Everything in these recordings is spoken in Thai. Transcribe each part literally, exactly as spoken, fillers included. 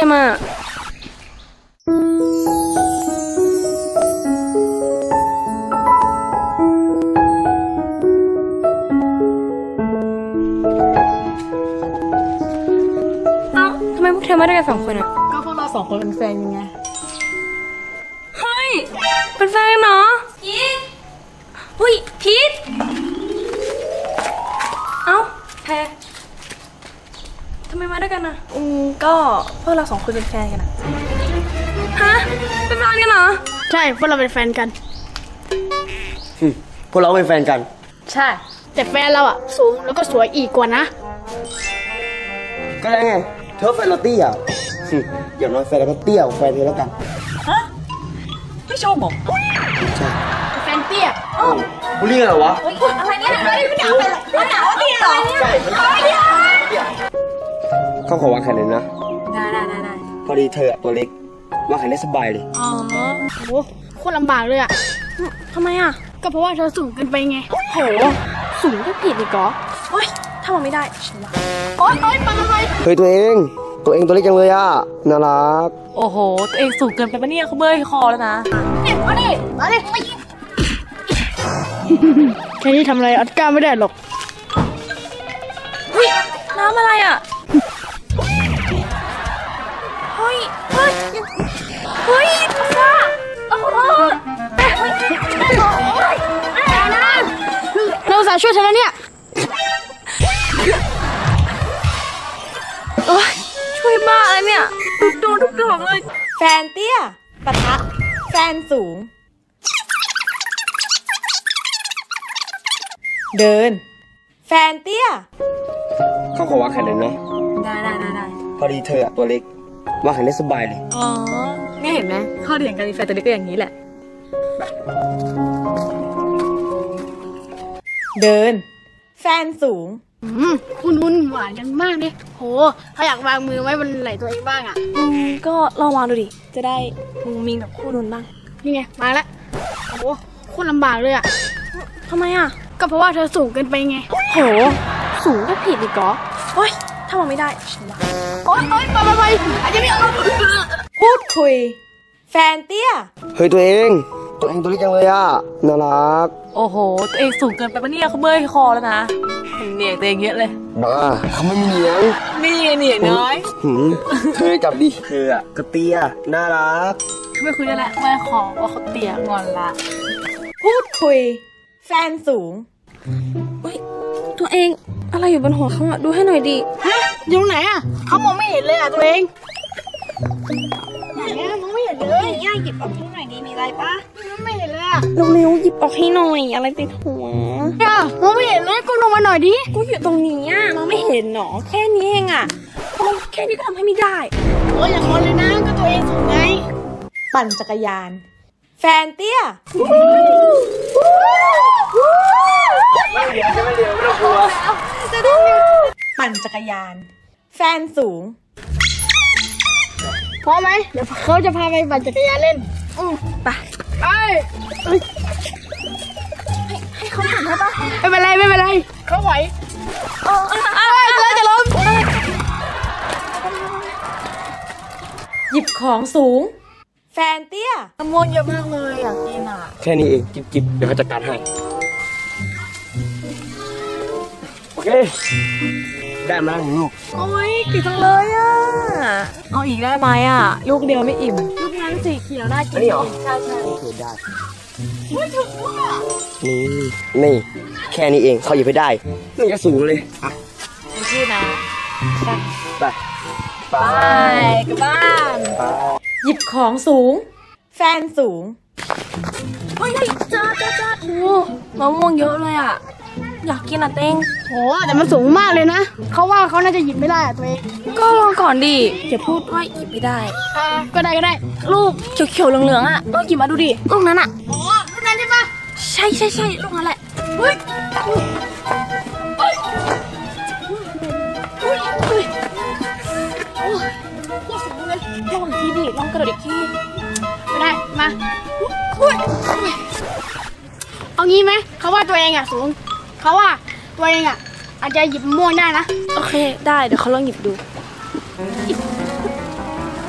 มาเอ้าทำไมพวกเธอไม่ได้กันสองคนอะก็พวกเราสองคนเป็นแฟนยังไงเฮ้ยเป็นแฟนกันเหรอพีทเฮ้ยพีทเอ้าแพรทำไมมาด้วยกันอะอืมก็พวกเราสองคนเป็นแฟนกันอะฮะเป็นแฟนกันเหรอใช่พวกเราเป็นแฟนกันพวกเราเป็นแฟนกันใช่แต่แฟนเราอะสูงแล้วก็สวยอีกกว่านะก็ได้ไงเธอแฟนเราเตี้ยอย่างน้อยแฟนเราก็เตี้ยแฟนเธอแล้วกันฮะไม่ชอบบอกใช่แฟนเตี้ยบุรีกันเหรอวะอะไรเนี่ยอะไรไม่ด่าไปหรอกไม่ด่าว่าเตี้ยเหรอใช่เขาขอวางแขนเลยนะได้ได้ได้ได้พอดีเธอตัวเล็กวางแขนได้สบายเลยอ๋อโหโคตรลำบากเลยอะทำไมอะก็เพราะว่าเธอสูงเกินไปไงโหสูงก็ผิดอีกเหรอโอ๊ยถ้ามันไม่ได้ฉันว่าโอ๊ยโอ๊ยไปไปเฮ้ยตัวเองตัวเองตัวเล็กจังเลยอะน่ารักโอ้โหตัวเองสูงเกินไปปะเนี่ยเขาเบ้ยคอแล้วนะเนี่ยมาดิมาดิแค่นี้ทำอะไรอัดก้าไม่ได้หรอกเฮ้ยน้ำอะไรอ่ะเฮ้ยเฮ้ยเฮ้ยฟ้าโอ้โหเราสาช่วยเธอแล้วเนี่ยโอ้ยช่วยบ้าเลยเนี่ยโดนทุกดอกเลยแฟนเตี้ยปะทะแฟนสูงเดินแฟนเตี้ยเขาขอวางแขนเลยนะได้ได้ได้ได้พอดีเธอตัวเล็กวางแขนได้สบายเลยอ๋อนี่เห็นไหมข้อดีของการมีแฟนตัวเล็กก็อย่างนี้แหละเดินแฟนสูงอืมคุณนุ่นหวานกันมากเลยโหถ้าอยากวางมือไว้บนไหล่ตัวเองบ้างอ่ะอืมก็ลองวางดูดิจะได้มุงมิงแบบคู่นุ่นบ้างนี่ไงมาแล้วโหโคตรลำบากเลยอ่ะทำไมอ่ะก็เพราะว่าเธอสูงเกินไปไงโหสูงก็ผิดอีกเหรอโอ๊ยถ้ามันไม่ได้ฉันว่าโอ๊ยโอ๊ยไปไปไปอาจจะไม่เอาพูดคุยแฟนเตี้ยเฮ้ยตัวเองตัวเองตัวเล็กจังเลยอะน่ารักโอ้โหตัวเองสูงเกินไปปะเนี่ยเขาเบ้ยคอแล้วนะเหนียงตัวเองเยอะเลยบ้าเขาไม่มีเหนียงนี่เหนียงน้อยเธอจับดิเธออะก็เตี้ยน่ารักไม่คุยแล้วแหละไม่ขอว่าเขาเตี้ยงอนละพูดคุยแฟนสูงเฮ้ยตัวเองอะไรอยู่บนหัวเขาอะดูให้หน่อยดิฮะอยู่ไหนอะเขามองไม่เห็นเลยอะตัวเองไหนอะมองไม่เห็นเลยย่าหยิบออกให้หน่อยดีมีอะไรปะไม่เห็นเลยอะเร็วๆหยิบออกให้หน่อยอะไรติดหัวย่ามองไม่เห็นเลยก้มลงมาหน่อยดิกูอยู่ตรงนี้อะมองไม่เห็นหรอแค่นี้เองอะแค่นี้ก็ทำให้ไม่ได้โอ้ยอย่างนั้นเลยนะก็ตัวเองสูงไงปั่นจักรยานแฟนเตี้ยไม่เดี๋ยวจะไม่เดี๋ยวไม่ต้องกลัวปั่นจักรยานแฟนสูงพร้อมไหมเดี๋ยวเขาจะพาไปปั่นจักรยานเล่นอืมไปไปให้เขาปั่นได้ปะไม่เป็นไรไม่เป็นไรเขาไหวเออเออเออจะล้มหยิบของสูงแฟนเตี้ยมะม่วงเยอะมากเลยอยากกินอ่ะแค่นี้เองจิบจิบเดี๋ยวเขาจัดการให้โอเคได้มาลูกโอ้ยกินจังเลยอ่ะเอาอีกได้ไหมอ่ะลูกเดียวไม่อิ่มลูกนั้นสีเขียวน่ากินนี่เหรอใช่ใช่ถูกได้ไม่ถูกอ่ะนี่นี่แค่นี้เองเขาหยิบไปได้นี่จะสูงเลยอ่ะชื่อนะไปไปไปกับบ้านหยิบของสูงแฟนสูงเฮ้ยจ้าจ้าจ้าโอ้มะม่วงเยอะเลยอ่ะอยากกินอ่ะเต้งโหแต่มันสูงมากเลยนะเขาว่าเขาน่าจะหยิบไม่ได้อ่ะตัวเองก็ลองก่อนดิอย่าพูดว่าหยิบไม่ได้ก็ได้ก็ได้ลูกเขียวๆเหลืองๆอ่ะลองหยิบมาดูดิลูกนั้นอ่ะอ๋อลูกนั้นใช่ปะใช่ใช่ใช่ลูกนั้นแหละเฮ้ยเฮ้ยเฮ้ยเฮ้ยโอ้ยโคตรสูงเลยลองอีกทีดิลองกระโดดอีกทีไม่ได้มาเอางี้ไหมเขาว่าตัวเองอ่ะสูงเขาว่าตัวเองอ่ะอาจจะหยิบม่วงได้นะโอเคได้เดี๋ยวเขาลองหยิบดู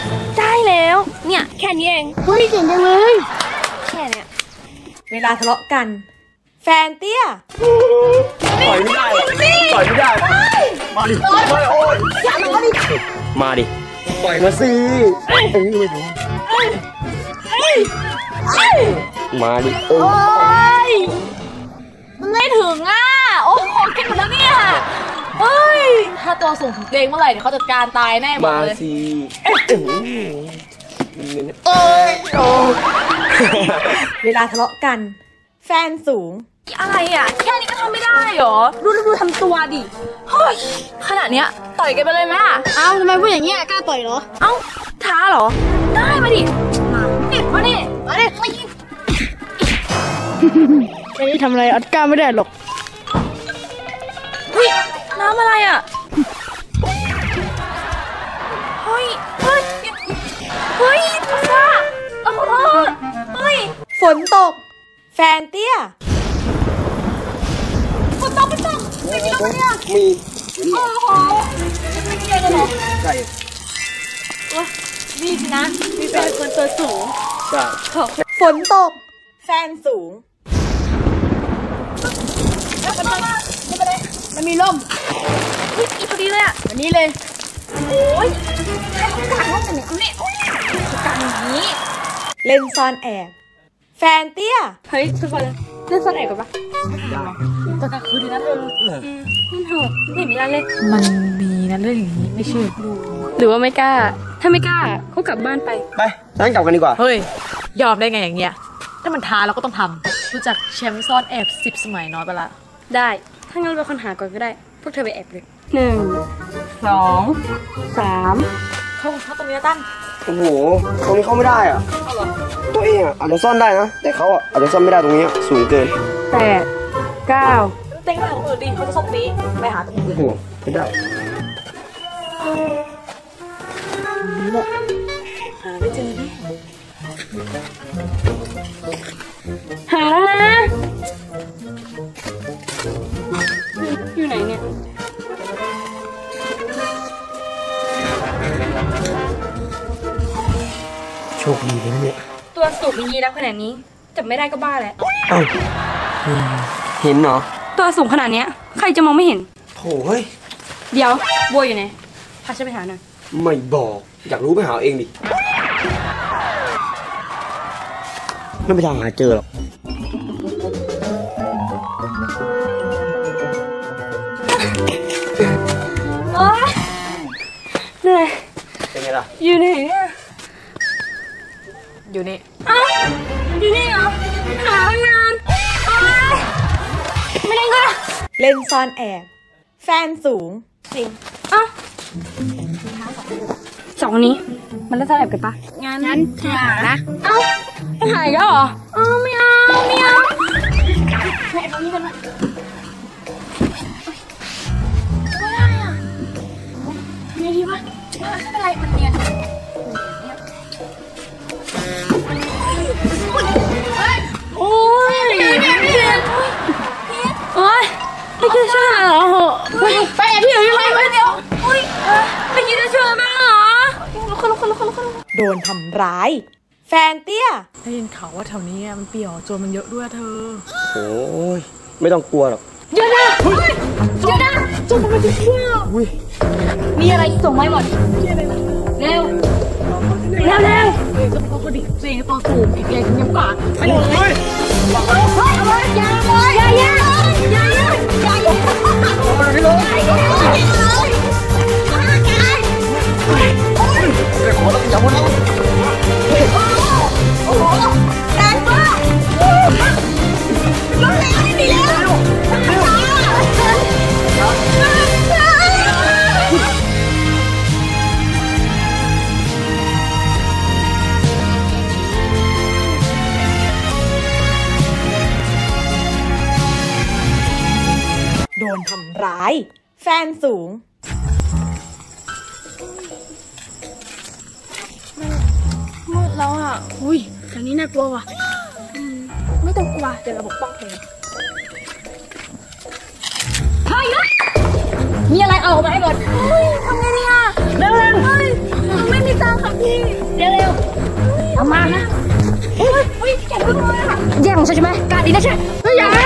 ได้แล้ว เนี่ย แค่นี้เองเฮ้ยเก่งจังเลยแค่เนี้ยเวลาทะเลาะกัน แฟนเตี้ยต่อยไม่ได้ต่อยไม่ได้มาดิมาโอ้ยอย่ามาดิมาดิต่อยมาสิเอ้ยไม่ดูมาดิเออโอ้ยมันไม่ถึงอ่ะโอ้ของเก่งหมดแล้วเนี่ยเฮ้ยถ้าตัวสูงถึงเกงเมื่อไหร่เดี๋ยวเขาจัดการตายแน่หมดมาเลยสิเอ้ยโอ้เวลาทะเลาะกัน แฟนสูงอะไรอ่ะ แค่นี้ก็ทำไม่ได้เหรอ ดูดูดูทำตัวดิ เฮ้ย ขนาดเนี้ย ต่อยกันไปเลยไหมอ่ะเอ้าทำไมพูดอย่างเงี้ยกล้าต่อยเหรอเอ้า ท้าเหรอ ได้มาดิ มาดิมาดิมาดิมาดิแค่นี้ทำอะไรออสการ์ไม่ได้หรอกเฮ้ย น้ำอะไรอ่ะ เฮ้ย เฮ้ย เฮ้ยฟ้าโอ้โหเฮ้ยฝนตก แฟนเตี้ยฝนตกฝนตกไม่มีอะไรเนี่ยมีโอ้โหไม่มีอะไรเลยเหรอใช่นี่สินะ มีแฟนคนตัวสูงใช่ฝนตก แฟนสูงมันมีร่มเฮ้ยอีพอดีเลยอ่ะวันนี้เลยโอ้ยใครเขากางร่มกันเนี่ยเอาเนี่ยโอ้ยเขากางอย่างนี้เล่นซ่อนแอบ แฟนเตี้ยเฮ้ยทุกคนเล่นซ่อนแอบกันปะตอนกลางคืนดีนะเธออืมนั่นเถอะไม่เห็นมีอะไรเลยมันมีนะเรื่องอย่างนี้ไม่เชื่อหรือว่าไม่กล้า ถ้าไม่กล้าเขากลับบ้านไปไปงั้นกลับกันดีกว่าเฮ้ยยอมได้ไงอย่างเงี้ยถ้ามันท้าเราก็ต้องทำรู้จักแชมป์ซ่อนแอบสิบสมัยน้อยไปละได้ ถ้างั้นเราคนหาก่อนก็ได้ พวกเธอไปแอบเลยหนึ่ง สอง สามเข้าเข้าตรงนี้ตั้งโอ้โหตรงนี้เข้าไม่ได้อ่ะตัวเองอ่ะอาจจะซ่อนได้นะแต่เขาอ่ะอาจจะซ่อนไม่ได้ตรงนี้อะสูงเกินแปด เก้าเต็งไปของอื่นดิเขาจะซ่อนนี้ไปหาตรงอื่นโอ้โหไม่ได้หาแล้วนะ อยู่ไหนเนี่ยโชคดีเลยนะเนี่ยตัวสูงมียีราฟขนาดนี้จับไม่ได้ก็บ้าแหละเอ้าเห็นเหรอตัวสูงขนาดเนี้ย ใครจะมองไม่เห็นโถ่เฮ้ยเดี๋ยวบัวอยู่ไหน พาฉันไปหาหน่อยไม่บอก อยากรู้ไปหาเองดิ ไม่ไปทางหาเจอหรอกโอ๊ยเหนื่อยเป็นไงล่ะอยู่ไหนเนี่ยอยู่นี่อ้าวอยู่นี่เหรอ หาตั้งนานโอ๊ยไม่ได้ก็ได้เล่นซ่อนแอบ แฟนสูงจริงอ้าวสองคนนี้มันเล่นซ่อนแอบกันปะงั้นงั้นหานะเอ้ามันหายแล้วเหรออ้าวไม่เอาไม่เอาแม่ตรงนี้กันหน่อยไม่ได้อ่ะไงดีวะไม่เป็นไรมันเนียนโอ้ยเนียนโอ้ยไม่คิดจะช่วยเหรอไปไปแอบพี่อยู่ยังไงวะเดี๋ยวอุ้ยไม่คิดจะช่วยบ้างเหรอลุกขึ้นลุกขึ้นลุกขึ้นลุกขึ้นโดนทำร้าย แฟนเตี้ยได้ยินข่าวว่าแถวนี้มันเปี่ยวโจรมันเยอะด้วยเธอโอ้ย ไม่ต้องกลัวหรอกเดี๋ยวนะเฮ้ยเดี๋ยวนะจงมาดิเชื่ออุ้ยมีอะไรส่งมาให้หมดเร็วเร็วเร็วเฮ้ยก็เพราะพอดีตัวเองตัวสูงอีกแรงยังกว่าไปเลยเฮ้ยอย่าเลยอย่าอย่าอย่าอย่าอย่าอย่าเดี๋ยวขอแล้วอย่าพูดแล้วแรงมากรถแล้วไม่มีแล้วโดนทำร้าย แฟนสูงมืดแล้วอ่ะอุ้ยทางนี้น่ากลัวว่ะไม่ต้องกลัวเดี๋ยวเราปกป้องเธอมีอะไรเอามาให้หมดเฮ้ยทำไงดีอ่ะเร็วๆเฮ้ยไม่มีตังค์ค่ะพี่แย่งของฉันใช่ไหมการดีนะใช่อย่านะ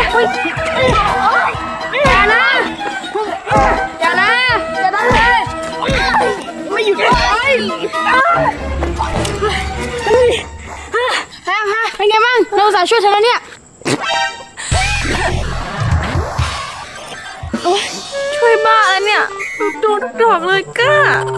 อย่านะอย่านะอย่าทำเลยไม่หยุดเลยฮะฮะเป็นไงบ้างเราสายช่วยเธอแล้วเนี่ยช่วยบ้าแล้วเนี่ยโดนทุกดอกเลยก้า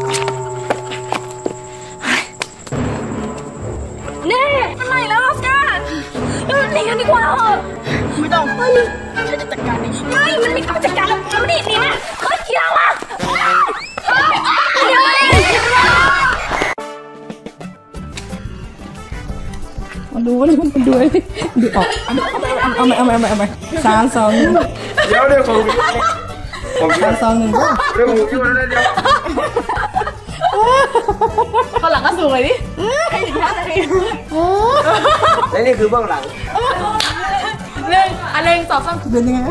เน่อะไรแล้วก้าหนีกันดีกว่าเหรอไม่ต้องไม่ฉันจะจัดการเองไม่มันไม่ต้องจัดการแล้วมันนี่หนีมาเฮ้ยเกี่ยวอ่ะเดี๋ยวมาดูเลยมาดูเลยดูออกเอาไหมเอาไหมเอาไหมเอาไหมสามสองหนึ่งเดี๋ยวเดี๋ยวผมผมสามสองหนึ่งเดี๋ยวผมอยู่แล้วเดี๋ยวคนหลังก็สูงเลยดิและนี่คือเบื้องหลังหนึ่งอันหนึ่งสองสามเป็นยังไง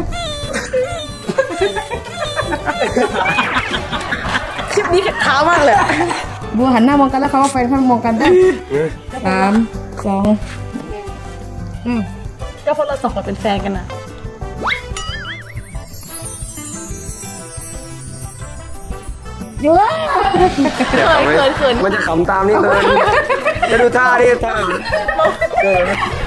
คลิปนี้เท้ามากเลยบัวหันหน้ามองกันแล้วเขาก็แฟนเขามองกันได้สามสองก็เพราะเราสองคนเป็นแฟนกันนะเยอะเขินเขินมันจะขำตามนี่เลยจะดูท่าดิท่าเกิน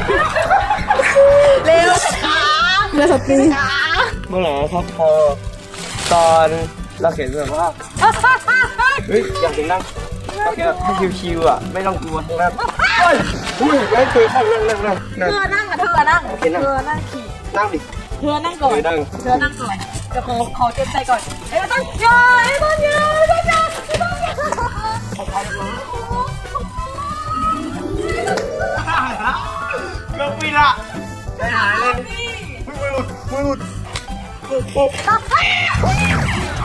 เร็วเรือสตรีเมื่อไหร่ครับพอตอนเราเขียนแบบว่าเฮ้ยอยากเห็นนั่งเราเขียนแบบให้ชิวๆอ่ะไม่ต้องกลัวทั้งนั้นเฮ้ยอุ้ยไม่เคยนั่งนั่งนั่งนั่งเธอนั่งอะเธอนั่งโอเคนั่งเธอนั่งขี่นั่งดิเธอนั่งก่อนเคยนั่งเธอนั่งก่อนเดี๋ยวขอขอเตรียมใจก่อนไอ้ต้นยาไอ้ต้นยาไอ้ต้นยาไอ้ต้นยาเกือบปีละใจหายเลยมือหลุดมือหลุด